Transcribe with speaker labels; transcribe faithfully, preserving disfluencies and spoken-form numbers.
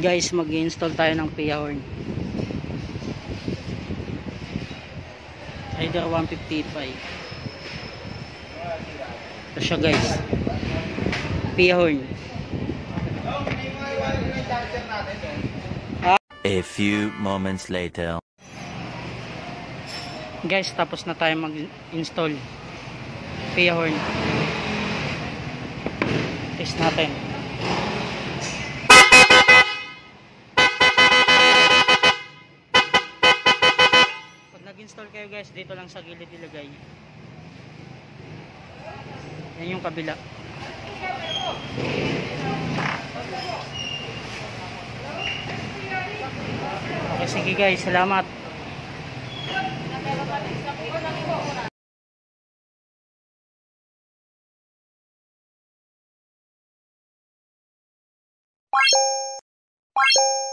Speaker 1: Guys, mag-install tayo ng P I A horn. Rider one fifty-five. Ito siya guys. P I A horn.
Speaker 2: A few moments later.
Speaker 1: Guys, tapos na tayo mag-install P I A horn. Test natin. Pag nag-install kayo guys, dito lang sa gilid ilagay. Yan yung kabila. Okay, sige guys, salamat.
Speaker 3: What?